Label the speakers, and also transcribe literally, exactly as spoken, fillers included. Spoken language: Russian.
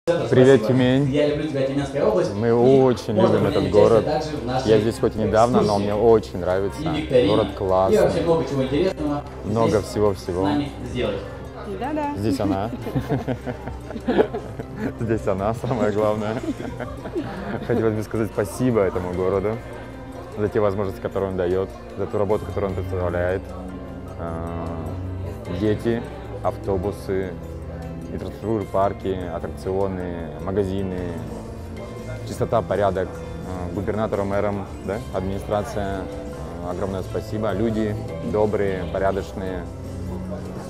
Speaker 1: Привет, Тюмень.
Speaker 2: Я люблю тебя, Тюменская область.
Speaker 1: Мы очень любим этот город. Я здесь хоть и недавно, но мне очень нравится. Город классный.
Speaker 2: И вообще много чего интересного.
Speaker 1: Много всего-всего.
Speaker 2: С нами сделать.
Speaker 3: Да-да.
Speaker 1: Здесь она. Здесь она, самое главное. Хотелось бы сказать спасибо этому городу за те возможности, которые он дает, за ту работу, которую он представляет. Дети, автобусы, инфраструктуры, парки, аттракционы, магазины, чистота, порядок. Губернатору, мэрам, да, администрация, огромное спасибо. Люди добрые, порядочные.